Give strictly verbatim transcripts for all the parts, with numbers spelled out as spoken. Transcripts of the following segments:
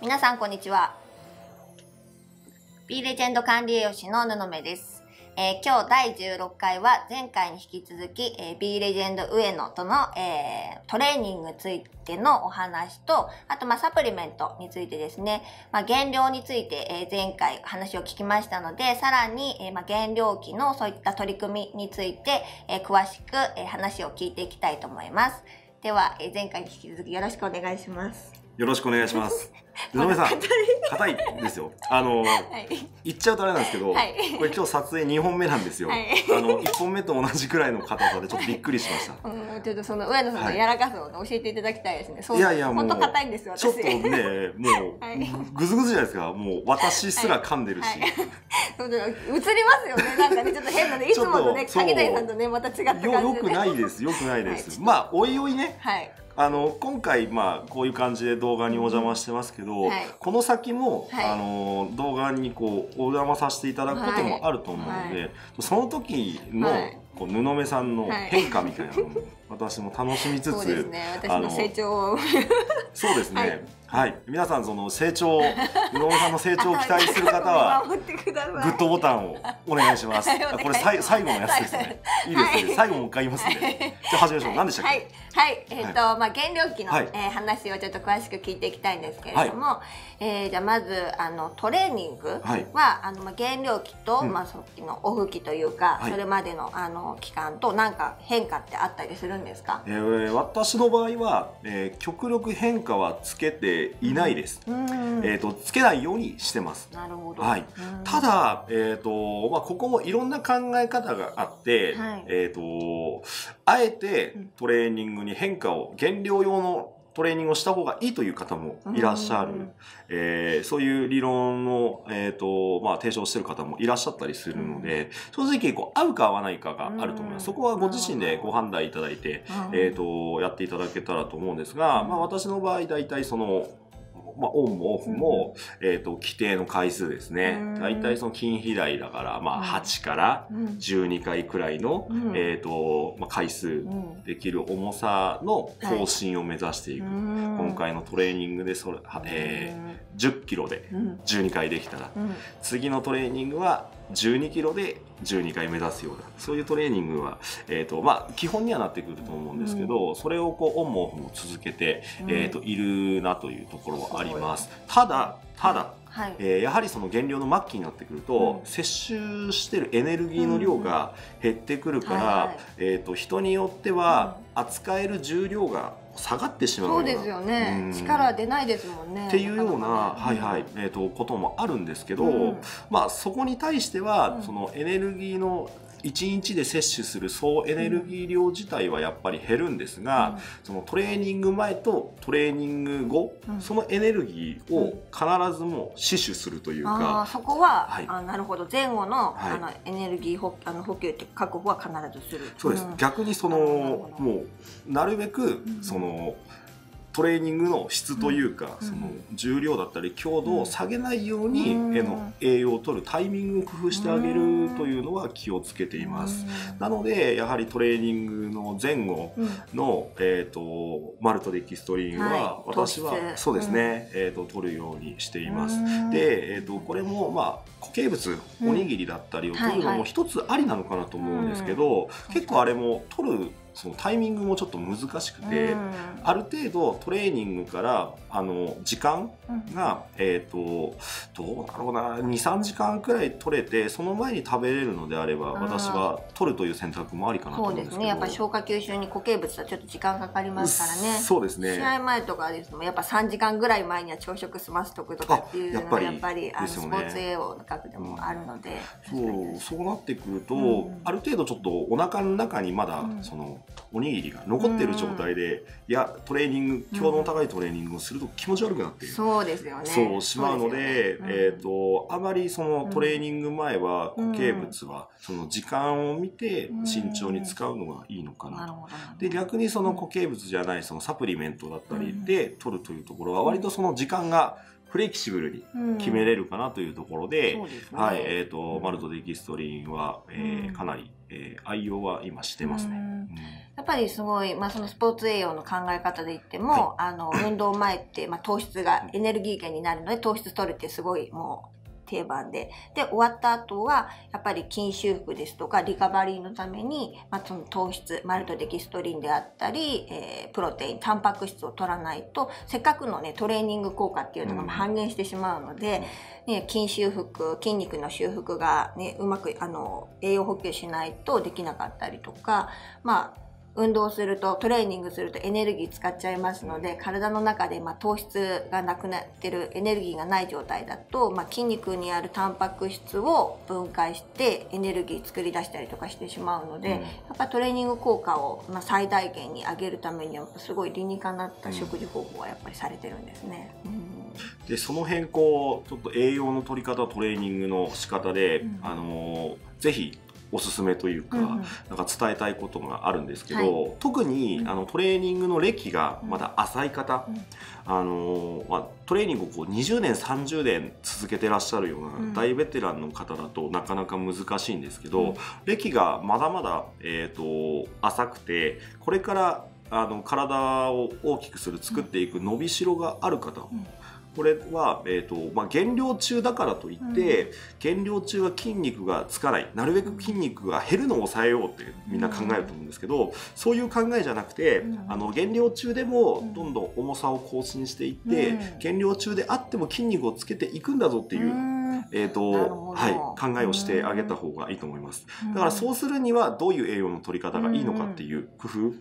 皆さんこんにちは。B レジェンド管理栄養士の布目です。えー、今日だいじゅうろっかいは前回に引き続き、えー、B レジェンド上野との、えー、トレーニングについてのお話と、あとまあサプリメントについてですね、まあ、減量について、えー、前回話を聞きましたので、さらに、えー、まあ減量期のそういった取り組みについて、えー、詳しく、えー、話を聞いていきたいと思います。では、えー、前回に引き続きよろしくお願いします。 よろしくお願いします。野目さん、硬いですよ。あの、はい、言っちゃうとあれなんですけど、はい、これ今日撮影にほんめなんですよ。はい、あのいっぽんめと同じくらいの硬さでちょっとびっくりしました。 うん、ちょっとその上野さんの柔らかさを、ね、はい、教えていただきたいですね。そういやいやもう本当硬いんですよ。私ちょっとね、もう、はい、 ぐずぐずじゃないですか。もう私すら噛んでるし。はいはい、 そうだ、映りますよね。なんかねちょっと変なね、いつものね影谷さんとねまた違った感じで、ね。 よくないです。よくないです。はい、まあおいおいね。はい。あの今回まあこういう感じで動画にお邪魔してますけど、はい、この先も、はい、あの動画にこうお邪魔させていただくこともあると思うので、はい、その時の、はい、こう布目さんの変化みたいなのも、はい、私も楽しみつつ、そうですね、 私の成長をそうですね、はい、はい、皆さんその成長、布目さんの成長を期待する方はグッドボタンをお願いします。これさい最後のやつですね。いいですね。最後もう一回言いますね。じゃあ始めましょう。何でしたっけ？ はいはい、えっとまあ減量期のえ話をちょっと詳しく聞いていきたいんですけれども、えじゃあまずあのトレーニングはあのまあ減量期とまあさっきのオフ期というかそれまでのあの期間と何か変化ってあったりするんですか？ えー、私の場合は、えー、極力変化はつけていないです。うん、えっとつけないようにしてます。 なるほど。 はい。ただえっ、ー、とまあここもいろんな考え方があって、はい、えっとあえてトレーニングに変化を減量用のトレーニングをした方がいいという方もいらっしゃる、えー、そういう理論を、えーとまあ、提唱している方もいらっしゃったりするので、正直こう合うか合わないかがあると思います。そこはご自身でご判断いただいて、えーとやっていただけたらと思うんですが、まあ、私の場合大体そのまあ、オンもオフも、うん、えっと、規定の回数ですね。大体その筋肥大だから、まあ、はちからじゅうにかいくらいの、うん、えっと、まあ、回数できる重さの更新を目指していく。はい、今回のトレーニングでそれ、えー、じゅっキロでじゅうにかいできたら、うん、次のトレーニングはじゅうにキロでじゅうにかい目指すような、そういうトレーニングは、えっと、まあ、基本にはなってくると思うんですけど、うん、それをこう、オンもオフも続けて、うん、えっと、いるなというところはあります。ただ、ただ、はい、えー、やはりその減量の末期になってくると、うん、摂取してるエネルギーの量が減ってくるから、えっと、人によっては扱える重量が下がってしまうような、 そうですよね、うん、力出ないですもんねっていうような、はいはい、えーと、こともあるんですけど、うん、まあそこに対しては、うん、そのエネルギーのいちにちで摂取する総エネルギー量自体はやっぱり減るんですが、うん、そのトレーニング前とトレーニング後、うん、そのエネルギーを必ずも死守するというか、うん、 あそこは、はい、あなるほど、前後の、はい、あのエネルギー補あの補給って確保は必ずする。 そうです、うん、逆にそのもうなるべくその、トレーニングの質というか、うん、その重量だったり強度を下げないように、うん、の栄養を取るタイミングを工夫してあげるというのは気をつけています。うん、なのでやはりトレーニングの前後の、うん、えーとマルトデキストリーンは、はい、私はそうですね、うん、えーと取るようにしています。で、えーとこれもまあ固形物、おにぎりだったりを取るのも一つありなのかなと思うんですけど、結構あれも取るそのタイミングもちょっと難しくて、うん、ある程度トレーニングからあの時間が、うん、えっとどうだろうな、にさんじかんくらい取れてその前に食べれるのであれば、私は取るという選択もありかなと思うんですけど。 そうですね、やっぱ消化吸収に固形物はちょっと時間かかりますからね。 そうですね、 試合前とかですとやっぱさんじかんぐらい前には朝食済ますとくとかっていうのはやっぱりあのスポーツ栄養学でもあるので、 うん、そうそうなってくると、うん、ある程度ちょっとお腹の中にまだ、うん、そのおにぎりが残ってる状態で、うん、いやトレーニング強度の高いトレーニングをすると気持ち悪くなって、うん、 そうですよね、 そうしまうので、で、ね、えっ、ー、とあまりそのトレーニング前は固形物はその時間を見て慎重に使うのがいいのかなと。うん、で逆にその固形物じゃないそのサプリメントだったりで取るというところは割とその時間がフレキシブルに決めれるかなというところで、 うん、 はい、えっ、ー、と、マルトデキストリンは、えーうん、かなり、えー、愛用は今してますね。うん、 やっぱりすごい、まあ、そのスポーツ栄養の考え方で言っても、はい、あの運動前って、まあ、糖質がエネルギー源になるので糖質取るってすごいもう定番で、で終わった後はやっぱり筋修復ですとかリカバリーのために、まあ、その糖質マルトデキストリンであったり、えー、プロテインタンパク質を取らないとせっかくのねトレーニング効果っていうのが半減してしまうので、うんね、筋修復筋肉の修復が、ね、うまくあの栄養補給しないとできなかったりとか、まあ運動するとトレーニングするとエネルギー使っちゃいますので、体の中でまあ糖質がなくなってるエネルギーがない状態だと、まあ、筋肉にあるタンパク質を分解してエネルギー作り出したりとかしてしまうので、うん、やっぱトレーニング効果をまあ最大限に上げるためにはすごい理にかなった食事方法はやっぱりされてるんですね。うん、 でその辺こうちょっと栄養の取り方トレーニングの仕方で、うん、あのぜひおすすめというか、うんうん、なんか伝えたいことがあるんですけど、はい、特に、うん、あのトレーニングの歴がまだ浅い方、うん、あのまあ、トレーニングをこうにじゅうねんさんじゅうねん続けてらっしゃるような大ベテランの方だとなかなか難しいんですけど、うん、歴がまだまだ、えーと、浅くてこれからあの体を大きくする作っていく伸びしろがある方、うんこれは、えーとまあ、減量中だからといって、うん、減量中は筋肉がつかないなるべく筋肉が減るのを抑えようってみんな考えると思うんですけど、うん、そういう考えじゃなくて、うん、あの減量中でもどんどん重さを更新していって、うん、減量中であっても筋肉をつけていくんだぞっていう、うんえーとはい、考えをしてあげた方がいいと思います。だからそうするにはどういう栄養の取り方がいいのかっていう工夫、うん、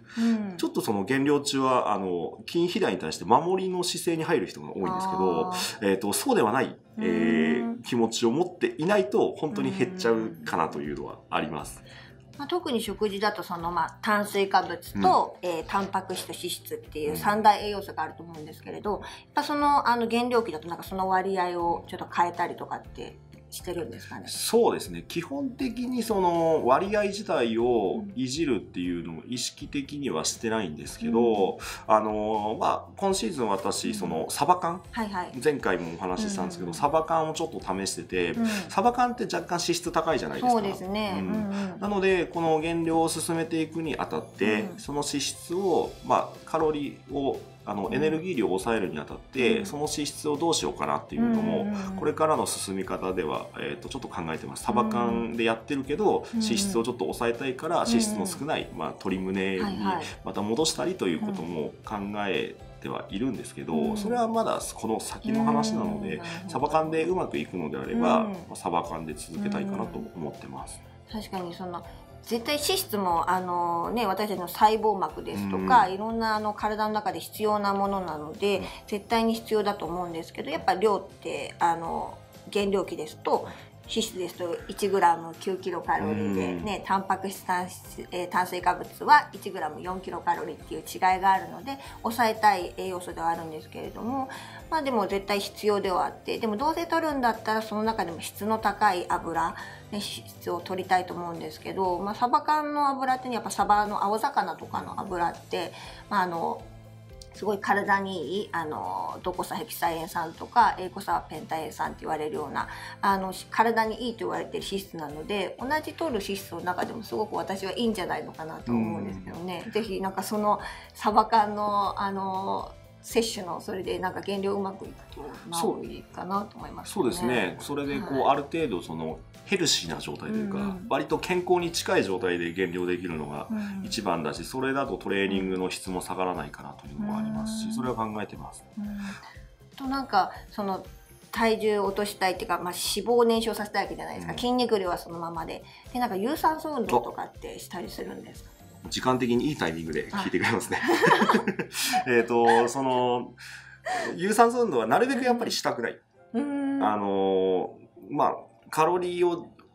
ちょっとその減量中はあの筋肥大に対して守りの姿勢に入る人が多いんですけど、えーと、そうではない、えー、気持ちを持っていないと本当に減っちゃうかなというのはあります。 まあ、特に食事だとその、まあ、炭水化物と、うんえー、タンパク質と脂質っていう三大栄養素があると思うんですけれど、やっぱその、あの減量期だとなんかその割合をちょっと変えたりとかってしてるんですかね。 そうですね。基本的にその割合自体をいじるっていうのを意識的にはしてないんですけど、うん、あのまあ今シーズン私そのサバ缶、はいはい、前回もお話ししたんですけど、うん、サバ缶をちょっと試してて、うん、サバ缶って若干脂質高いじゃないですか。 そうですね。うんうん、 なのでこの減量を進めていくにあたって、うん、その脂質をまあカロリーをあのエネルギー量を抑えるにあたって、うん、その脂質をどうしようかなっていうのも、うん、これからの進み方では、えー、とちょっと考えてます。サバ缶でやってるけど、うん、脂質をちょっと抑えたいから脂質の少ない、まあ、鶏胸にまた戻したりということも考えてはいるんですけど、うん、それはまだこの先の話なので、うん、サバ缶でうまくいくのであれば、うん、サバ缶で続けたいかなと思ってます。 確かにその絶対脂質もあの、ね、私たちの細胞膜ですとか、うん、いろんなあの体の中で必要なものなので、うん、絶対に必要だと思うんですけどやっぱ量ってあの減量期ですと脂質ですと いちグラムきゅうキロカロリーで、ね、タンパク質 炭, えー、炭水化物は いちグラムよんキロカロリーっていう違いがあるので抑えたい栄養素ではあるんですけれども、まあ、でも絶対必要ではあってでもどうせ取るんだったらその中でも質の高い油ね、質を取りたいと思うんですけど、まあ、サバ缶の油って、ね、やっぱサバの青魚とかの油って、まあ、あのすごい体にいいあのドコサヘキサエン酸とかエイコサペンタエン酸って言われるようなあの体にいいと言われている脂質なので同じ取る脂質の中でもすごく私はいいんじゃないのかなと思うんですけどね、ぜひなんかそのサバ缶のあの摂取のそれでなんか減量うまくいくとまあいいかなと思いますね。 そうですね。それでこう、はい、ある程度そのヘルシーな状態というか、うん、割と健康に近い状態で減量できるのが一番だし、うん、それだとトレーニングの質も下がらないかなというのもありますし、うん、それは考えてます。うん、 となんかその体重を落としたいっていうか、まあ、脂肪を燃焼させたいわけじゃないですか、うん、筋肉量はそのままででなんか有酸素運動とかってしたりするんですか？ 時間的にいいタイミングで聞いてくれますね。えっとその有酸素運動はなるべくやっぱりしたくない。うん、あのまあカロリーを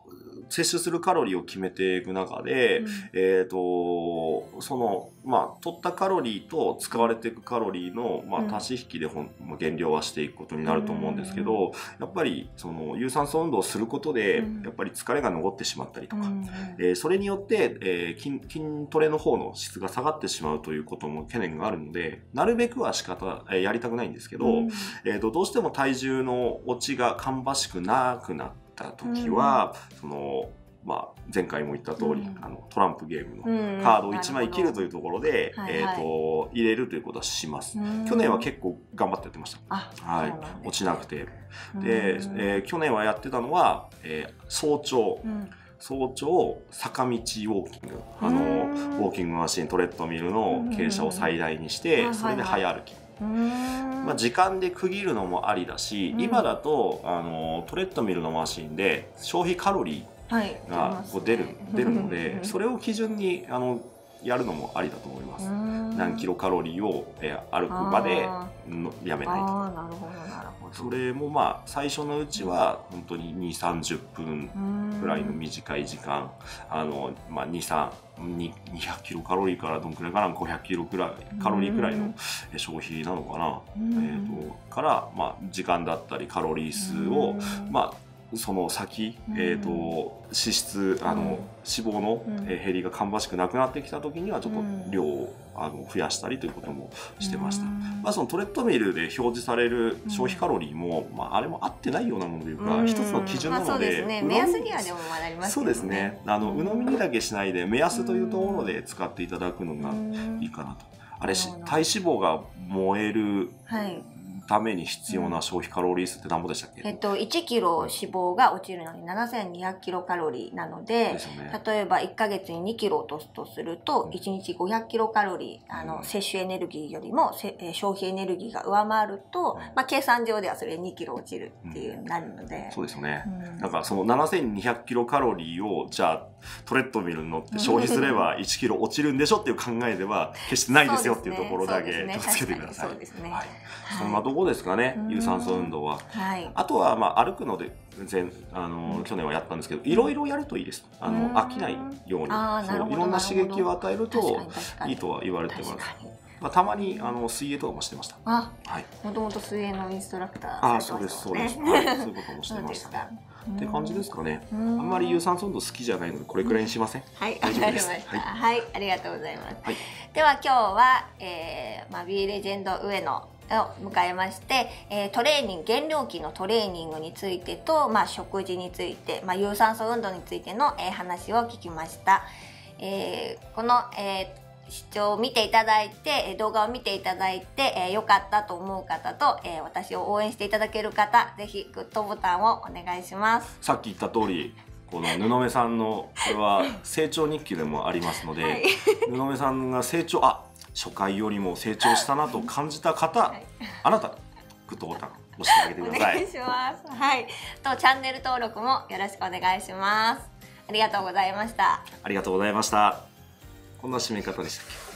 摂取するカロリーを決めていく中で、うん、えっと、その、まあ、取ったカロリーと使われていくカロリーの、まあ、足し引きでほん、うん、減量はしていくことになると思うんですけど、うん、やっぱり、その、有酸素運動をすることで、うん、やっぱり疲れが残ってしまったりとか、うん、えー、それによって、えー筋、筋トレの方の質が下がってしまうということも懸念があるので、なるべくは仕方、えー、やりたくないんですけど、うん、えーと、どうしても体重の落ちが芳しくなくなった時は、うん、その、まあ、前回も言った通り、うん、あのトランプゲームのカードをいちまい切るというところで、うん、えーと、はい、入れるということはします。去年は結構頑張ってやってました。はい、落ちなくて。で、えー、去年はやってたのは、えー、早朝。うん、早朝坂道ウォーキング、あのウォーキングマシントレッドミルの傾斜を最大にして、それで早歩き。まあ、時間で区切るのもありだし、うん、今だとあのトレッドミルのマシンで消費カロリーがこう出る、はい、出るのでそれを基準にあのやるのもありだと思います。何キロカロリーを、えー、歩くまでのやめないと。 あ、なるほどなるほど。 それもまあ最初のうちは本当ににじゅう、さんじゅっぷんぐらいの短い時間、あの、まあ、に、さん、にひゃくキロカロリーからどんくらいかな、ごひゃくキロくらいカロリーくらいの消費なのかな、えーとからまあ時間だったりカロリー数をまあその先、えー、と脂質あの、うん、脂肪の減りが芳しくなくなってきた時にはちょっと量をあの増やしたりということもしてました。うん、まあ、そのトレッドミルで表示される消費カロリーも、うん、まあ、あれも合ってないようなものというか、うん、一つの基準なので、まあ、そうですね、 目安にはでもなりますよね。 そうですね、あの鵜呑みにだけしないで目安というところで使っていただくのがいいかなと。あれ体脂肪が燃える、はい、ために必要な消費カロリー数って何ぼでしたっけ？ えっと、いちキロ脂肪が落ちるのにななせんにひゃくキロカロリーなので、ですよね、例えばいっかげつににキロ落とすとすると、いちにちごひゃくキロカロリー、あの、摂取エネルギーよりもせ消費エネルギーが上回ると、まあ、計算上ではそれにキロ落ちるっていうなるので。 うん、そうですよね。うん、なんかそのななせんにひゃくキロカロリーを、じゃあ、トレッドミルに乗って消費すればいちキロ落ちるんでしょっていう考えでは決してないですよっていうところだけ気をつけてください。 そうですね。 はい。そんなとこですかね、有酸素運動は。はい、あとは、まあ、歩くので全あの、うん、去年はやったんですけど、いろいろやるといいです。あの飽きないようにそういろんな刺激を与えるといいとは言われてます。まあ、たまにあの水泳とかもしてました。 あ、はい。もともと水泳のインストラクター、 ね。あ、そうですそうです。はい、そういうこともしてましたね。って感じですかね。あんまり有酸素運動好きじゃないのでこれくらいにしません？ はい、大丈夫です。はい、はい、ありがとうございます。はい、では今日は、えー、まあ B レジェンド上野を迎えまして、えー、トレーニング減量期のトレーニングについてと、まあ、食事について、まあ、有酸素運動についての、えー、話を聞きました。えー、この、えー視聴を見ていただいて、動画を見ていただいて、えー、良かったと思う方と、えー、私を応援していただける方、ぜひグッドボタンをお願いします。 さっき言った通り、この布目さんの、これは成長日記でもありますので、はい、布目さんが成長、あ、初回よりも成長したなと感じた方、はい、あなた、グッドボタン押してあげてください。 お願いします。はい。と、チャンネル登録もよろしくお願いします。ありがとうございました。 ありがとうございました。こんな締め方でしたっけ？